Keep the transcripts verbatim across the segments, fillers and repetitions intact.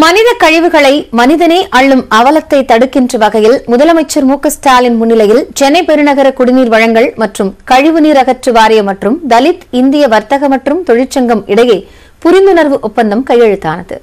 மனித கழிவுகளை மனிதனே அள்ளும் அவலத்தை தடுக்கின்ற வகையில் முதலமைச்சர் மு க ஸ்டாலின் முன்னிலையில் சென்னை பெருநகர குடிநீர் வழங்கல் மற்றும் கழிவுநீர் அகற்று வாரியம் மற்றும் தலித் இந்திய வர்த்தக மற்றும் தொழிற்சங்கம் இடையே புரிந்துணர்வு ஒப்பந்தம் கையெழுத்தானது.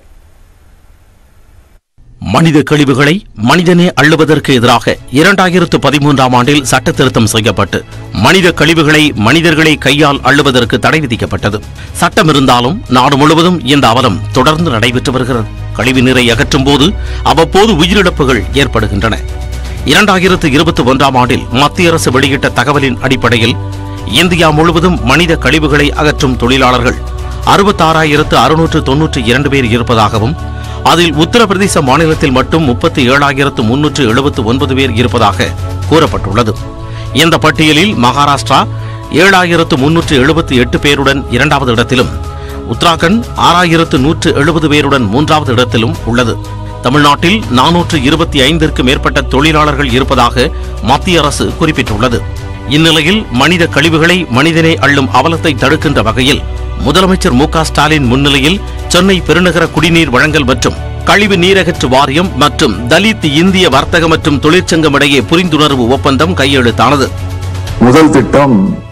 மனித கழிவுகளை மனிதனே அள்ளுவதற்கு எதிராக இரண்டாயிரத்து பதிமூன்றாம் ஆண்டில் சட்ட திருத்தம் செய்யப்பட்டு மனித கழிவுகளை மனிதர்களை கையால் அள்ளுவதற்கு தடை விதிக்கப்பட்டது. சட்டம் இருந்தாலும் நாடு முழுவதும் இந்த அவலம் தொடர்ந்து நடைபெற்று வருகிறது. கழிவு நீரை அகற்றும் போது அவ்வப்போது உயிரிழப்புகள் ஏற்படுகின்றன. இரண்டாயிரத்து இருபத்தி ஒன்றாம் ஆண்டில் மத்திய அரசு வெளியிட்ட தகவலின் அடிப்படையில் இந்தியா முழுவதும் மனித கழிவுகளை அகற்றும் தொழிலாளர்கள் அறுபத்தாறாயிரத்து அறுநூற்று தொன்னூற்றி இரண்டு பேர் இருப்பதாகவும் அதில் உத்தரப்பிரதேச மாநிலத்தில் மட்டும் முப்பத்தி ஏழாயிரத்து முன்னூற்று எழுபத்து ஒன்பது பேர் இருப்பதாக கூறப்பட்டுள்ளது. இந்த பட்டியலில் மகாராஷ்டிரா ஏழாயிரத்து முன்னூற்று எழுபத்தி எட்டு பேருடன் இரண்டாவது இடத்திலும் உத்தராகண்ட் ஆறாயிரத்து நூற்று எழுபது பேருடன் மூன்றாவது இடத்திலும் உள்ளது. தமிழ்நாட்டில் நானூற்று இருபத்தி ஐந்திற்கு மேற்பட்ட தொழிலாளர்கள் இருப்பதாக மத்திய அரசு குறிப்பிட்டுள்ளது. இந்நிலையில் மனித கழிவுகளை மனிதனே அள்ளும் அவலத்தை தடுக்கின்ற வகையில் முதலமைச்சர் மு க ஸ்டாலின் முன்னிலையில் சென்னை பெருநகர குடிநீர் வழங்கல் மற்றும் கழிவு நீரகற்று வாரியம் மற்றும் தலித் இந்திய வர்த்தக மற்றும் தொழிற்சங்கம் இடையே புரிந்துணர்வு ஒப்பந்தம் கையெழுத்தானது. முதல் திட்டம்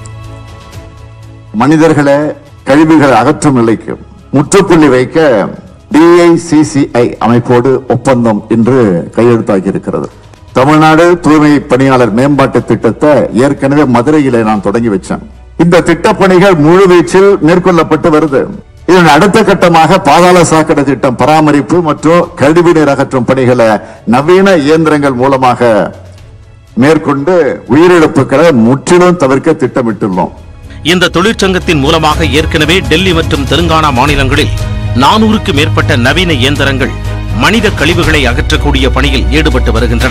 மனிதர்களை கழிவுகள் அகற்றும் நிலைக்கு முற்றுப்புள்ளி வைக்க D I C C I அமைப்போடு ஒப்பந்தம் இன்று கையெழுத்தாகி இருக்கிறது. தமிழ்நாடு தூய்மை பணியாளர் மேம்பாட்டு திட்டத்தை ஏற்கனவே மதுரையிலே நான் தொடங்கி வச்சேன். இந்த திட்டப்பணிகள் முழுவீச்சில் மேற்கொள்ளப்பட்டு வருது. இதன் அடுத்த கட்டமாக பாதாள சாக்கடை திட்டம் பராமரிப்பு மற்றும் கழிவுநீர் அகற்றும் பணிகளை நவீன இயந்திரங்கள் மூலமாக மேற்கொண்டு உயிரிழப்புகளை முற்றிலும் தவிர்க்க திட்டமிட்டுள்ளோம். இந்த தொழிற்சங்கத்தின் மூலமாக ஏற்கனவே டெல்லி மற்றும் தெலுங்கானா மாநிலங்களில் நானூறுக்கு மேற்பட்ட நவீன இயந்திரங்கள் மனித கழிவுகளை அகற்றக்கூடிய பணியில் ஈடுபட்டு வருகின்றன.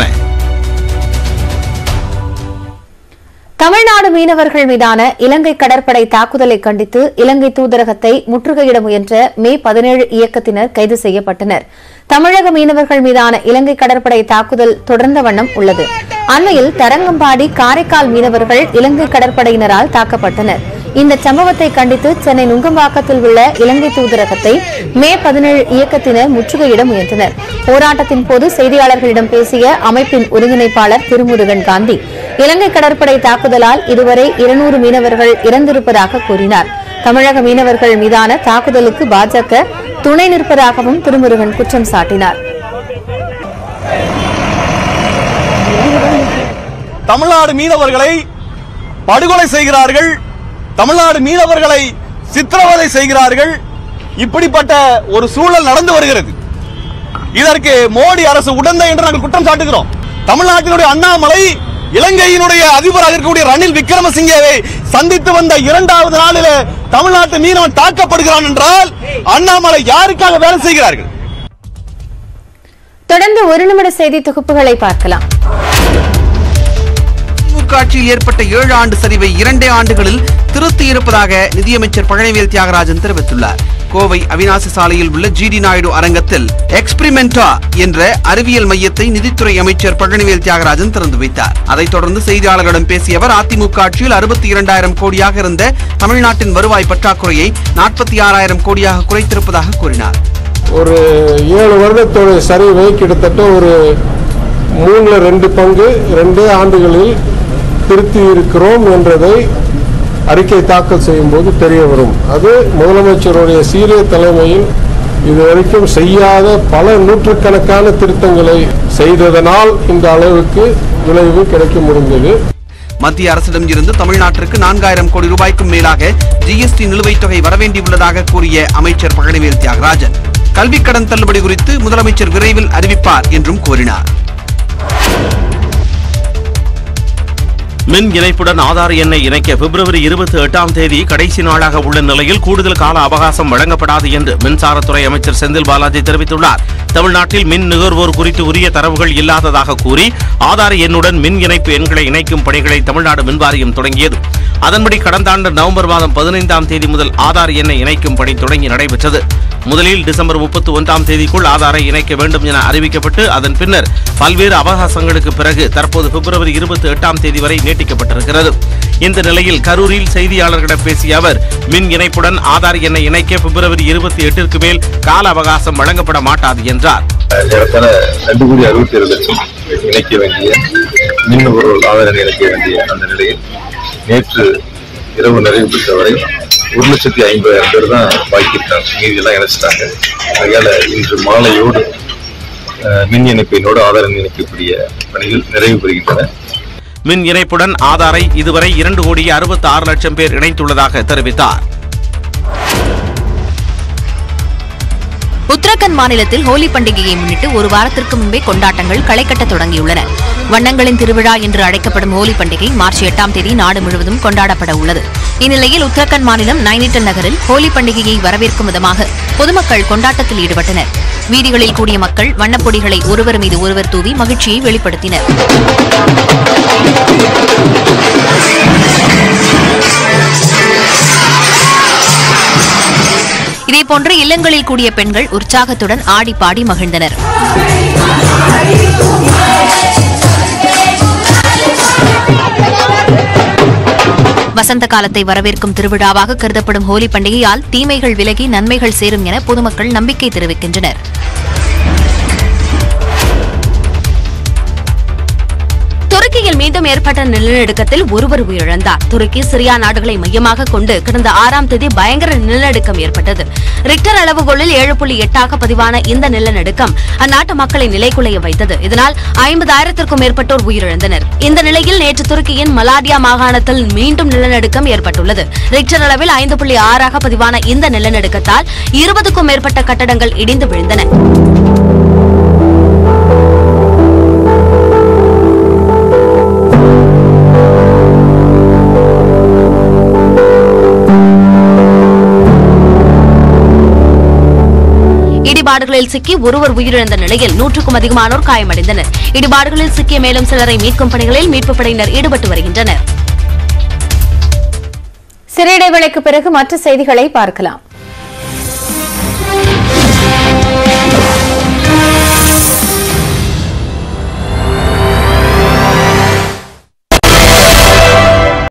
தமிழ்நாடு மீனவர்கள் மீதான இலங்கை கடற்படை தாக்குதலை கண்டித்து இலங்கை தூதரகத்தை முற்றுகையிட முயன்ற மே பதினேழு இயக்கத்தினர் கைது செய்யப்பட்டனர். தமிழக மீனவர்கள் மீதான இலங்கை கடற்படை தாக்குதல் தொடர்ந்த வண்ணம் உள்ளது. அண்மையில் தரங்கம்பாடி காரைக்கால் மீனவர்கள் இலங்கை கடற்படையினரால் தாக்கப்பட்டனர். இந்த சம்பவத்தை கண்டித்து சென்னை நுங்கம்பாக்கத்தில் உள்ள இலங்கை தூதரகத்தை மே பதினேழு இயக்கத்தினர் முற்றுகையிட முயன்றனர். போராட்டத்தின் போது செய்தியாளர்களிடம் பேசிய அமைப்பின் ஒருங்கிணைப்பாளர் திருமுருகன் காந்தி இலங்கை கடற்படை தாக்குதலால் இதுவரை இருநூறு மீனவர்கள் இறந்திருப்பதாக கூறினார். தமிழக மீனவர்கள் மீதான தாக்குதலுக்கு பாஜக துணை நிற்பதாகவும் திருமுருகன் குற்றம் சாட்டினார். தமிழ்நாடு மீனவர்களை படுகொலை செய்கிறார்கள், தமிழ்நாடு மீனவர்களை சித்திரவதை செய்கிறார்கள். இப்படிப்பட்ட ஒரு சூழல் நடந்து வருகிறது. இதற்கு மோடி அரசு உடந்தை என்று நாங்கள் குற்றம் சாட்டுகிறோம். தமிழ்நாட்டினுடைய அண்ணாமலை இலங்கையினுடைய அதிபராக இருக்கக்கூடிய ரணில் விக்ரமசிங்கவை சந்தித்து வந்த இரண்டாவது நாளில் தமிழ்நாட்டு மீனவன் தாக்கப்படுகிறான் என்றால் அண்ணாமலை யாருக்காக வேலை செய்கிறார்கள்? தொடர்ந்து ஒரு நிமிட செய்தி தொகுப்புகளை பார்க்கலாம். ஆட்சியில் ஏற்பட்ட ஏழு ஆண்டு சரிவை இரண்டே ஆண்டுகளில் திருத்தி இருப்பதாக நிதியமைச்சர் பழனிவேல் தியாகராஜன் தெரிவித்துள்ளார். கோவை அவினாசி சாலையில் உள்ள ஜி டி நாயுடு அரங்கத்தில் எக்ஸ்பிரிமெண்டா என்ற அறிவியல் மையத்தை நிதித்துறை அமைச்சர் பழனிவேல் தியாகராஜன் திறந்து வைத்தார். அதைத் தொடர்ந்து செய்தியாளர்களிடம் பேசிய அவர் அதிமுக ஆட்சியில் அறுபத்தி இரண்டாயிரம் கோடியாக இருந்த தமிழ்நாட்டின் வருவாய் பற்றாக்குறையை நாற்பத்தி ஆறாயிரம் கோடியாக குறைத்திருப்பதாக கூறினார். ஒரு ஏழு வருடத்தோட சரிவை கிட்டத்தட்ட ஒரு மூணுல ரெண்டு பங்கு இரண்டே ஆண்டுகளில் திருத்தி இருக்கிறோம் என்றதை அறிக்கை தாக்கல் செய்யும் போது தெரிய வரும். அது முதலமைச்சருடைய சீரிய தலைமையில் இதுவரைக்கும் செய்யாத பல நூற்றுக்கணக்கான திருத்தங்களை செய்ததனால் இந்த அளவுக்கு விளைவு கிடைக்க முடிந்தது. மத்திய அரசிடம் இருந்து தமிழ்நாட்டிற்கு நான்காயிரம் கோடி ரூபாய்க்கும் மேலாக ஜி எஸ் டி நிலுவைத் தொகை வரவேண்டியுள்ளதாக கூறிய அமைச்சர் பழனிவேல் தியாகராஜன் கல்விக் கடன் தள்ளுபடி குறித்து முதலமைச்சர் விரைவில் அறிவிப்பார் என்றும் கூறினார். மின் இணைப்புடன் ஆதார் எண்ணை இணைக்க பிப்ரவரி இருபத்தி எட்டாம் தேதி கடைசி நாளாக உள்ள நிலையில் கூடுதல் கால அவகாசம் வழங்கப்படாது என்று மின்சாரத்துறை அமைச்சர் செந்தில் பாலாஜி தெரிவித்துள்ளார். தமிழ்நாட்டில் மின் நுகர்வோர் குறித்து உரிய தரவுகள் இல்லாததாக கூறி ஆதார் எண்ணுடன் மின் இணைப்பு எண்களை இணைக்கும் பணிகளை தமிழ்நாடு மின்வாரியம் தொடங்கியது. அதன்படி கடந்த ஆண்டு நவம்பர் மாதம் பதினைந்தாம் தேதி முதல் ஆதார் எண்ணை இணைக்கும் பணி தொடங்கி நடைபெற்றது. முதலில் டிசம்பர் முப்பத்தி ஒன்றாம் தேதிக்குள் ஆதாரை இணைக்க வேண்டும் என அறிவிக்கப்பட்டு அதன் பின்னர் பல்வேறு அவகாசங்களுக்கு பிறகு தற்போது பிப்ரவரி இருபத்தி எட்டாம் தேதி வரை நீட்டிக்கப்பட்டிருக்கிறது. இந்த நிலையில் கரூரில் செய்தியாளர்களிடம் பேசிய அவர் மின் இணைப்புடன் ஆதார் எண்ணை இணைக்க பிப்ரவரி இருபத்தி எட்டிற்கு மேல் கால அவகாசம் வழங்கப்பட மாட்டாது என்றார். ரெண்டு கோடி அறுபத்தி ஏழு லட்சம் இணைக்க வேண்டிய மின் நுகர்வோர் ஆதார் எண்ணை இணைக்க வேண்டிய அந்த நிலையில் நேற்று இரவு நிறைவு பெற்ற வரை ஒரு லட்சத்தி ஐம்பதாயிரம் பேர் தான் பாக்கி இருக்காங்க. மீதி எல்லாம் இணைச்சிட்டாங்க. அதனால இன்று மாலையோடு மின் இணைப்பினோடு ஆதார் எண் இணைக்கக்கூடிய பணிகள் நிறைவு பெறுகின்றன. மின் இணைப்புடன் ஆதாரை இதுவரை இரண்டு கோடி அறுபத்தி ஆறு லட்சம் பேர் இணைத்துள்ளதாக தெரிவித்தார். உத்தரகண்ட் மாநிலத்தில் ஹோலி பண்டிகையை முன்னிட்டு ஒரு வாரத்திற்கு முன்பே கொண்டாட்டங்கள் களைகட்ட தொடங்கியுள்ளன. வண்ணங்களின் திருவிழா என்று அழைக்கப்படும் ஹோலி பண்டிகை மார்ச் எட்டாம் தேதி நாடு முழுவதும் கொண்டாடப்பட உள்ளது. இந்நிலையில் உத்தரகண்ட் மாநிலம் நைனிட்டல் நகரில் ஹோலி பண்டிகையை வரவேற்கும் விதமாக பொதுமக்கள் கொண்டாட்டத்தில் ஈடுபட்டனர். வீதிகளில் கூடிய மக்கள் வண்ணப்பொடிகளை ஒருவர் மீது ஒருவர் தூவி மகிழ்ச்சியை வெளிப்படுத்தினர். இதேபோன்று இல்லங்களில் கூடிய பெண்கள் உற்சாகத்துடன் ஆடி பாடி மகிழ்ந்தனர். வசந்த காலத்தை வரவேற்கும் திருவிழாவாக கருதப்படும் ஹோலி பண்டிகையால் தீமைகள் விலகி நன்மைகள் சேரும் என பொதுமக்கள் நம்பிக்கை தெரிவிக்கின்றனர். துருக்கியில் மீண்டும் ஏற்பட்ட நிலநடுக்கத்தில் ஒருவர் உயிரிழந்தார். துருக்கி சிரியா நாடுகளை மையமாக கொண்டு கடந்த ஆறாம் தேதி பயங்கர நிலநடுக்கம் ஏற்பட்டது. ரிக்டர் அளவுகோலில் ஏழு புள்ளி எட்டாக பதிவான இந்த நிலநடுக்கம் அந்நாட்டு மக்களை நிலைகுலைய வைத்தது. இதனால் ஐம்பதாயிரத்திற்கும் மேற்பட்டோர் உயிரிழந்தனர். இந்த நிலையில் நேற்று துருக்கியின் மலாடியா மாகாணத்தில் மீண்டும் நிலநடுக்கம் ஏற்பட்டுள்ளது. ரிக்டர் அளவில் ஐந்து புள்ளி ஆறாக பதிவான இந்த நிலநடுக்கத்தால் இருபதுக்கும் மேற்பட்ட கட்டடங்கள் இடிந்து விழுந்தன. இடிபாடுகளில் சிக்கி ஒருவர் உயிரிழந்த நிலையில் நூற்றுக்கும் அதிகமானோர் காயமடைந்தனர். இடிபாடுகளில் சிக்கிய மேலும் சிலரை மீட்கும் பணிகளில் மீட்புப் படையினர் ஈடுபட்டு வருகின்றனர். சிறு இடைவேளைக்கு பிறகு மற்ற செய்திகளை பார்க்கலாம்.